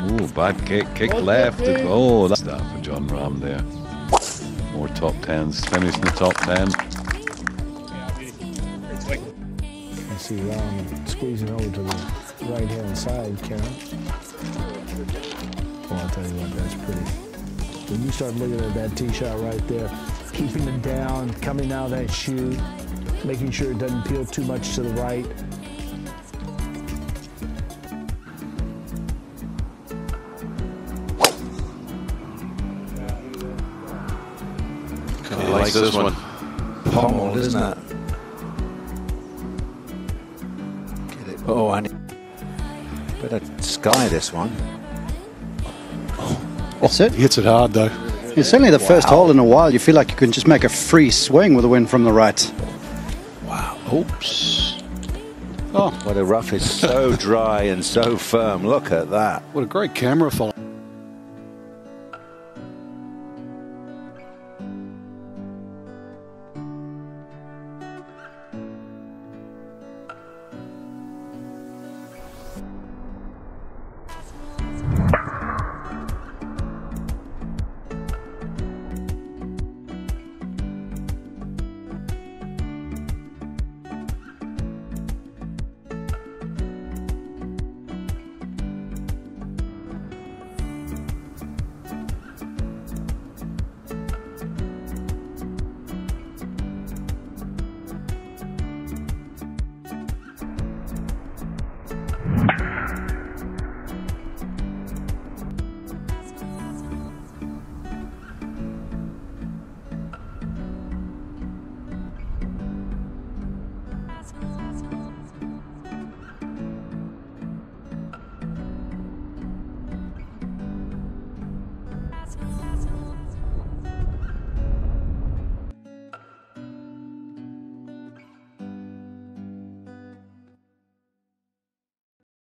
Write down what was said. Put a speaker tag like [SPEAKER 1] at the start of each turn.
[SPEAKER 1] Ooh, bad kick left. Oh, that's that for Jon Rahm there. More top tens, finished in the top 10.
[SPEAKER 2] You see Rahm squeezing over to the right-hand side, Karen. Well, I'll tell you what, that's pretty. When you start looking at that tee shot right there, keeping it down, coming out of that shoot, making sure it doesn't peel too much to the right.
[SPEAKER 3] He likes this one. Pummeled, isn't it? Get it. Oh, and better sky this one.
[SPEAKER 4] That's it.
[SPEAKER 5] He hits it hard though.
[SPEAKER 4] It's certainly the first hole in a while you feel like you can just make a free swing with a wind from the right.
[SPEAKER 3] Wow. Oops. Oh, well, the rough is so dry and so firm. Look at that.
[SPEAKER 5] What a great camera follow.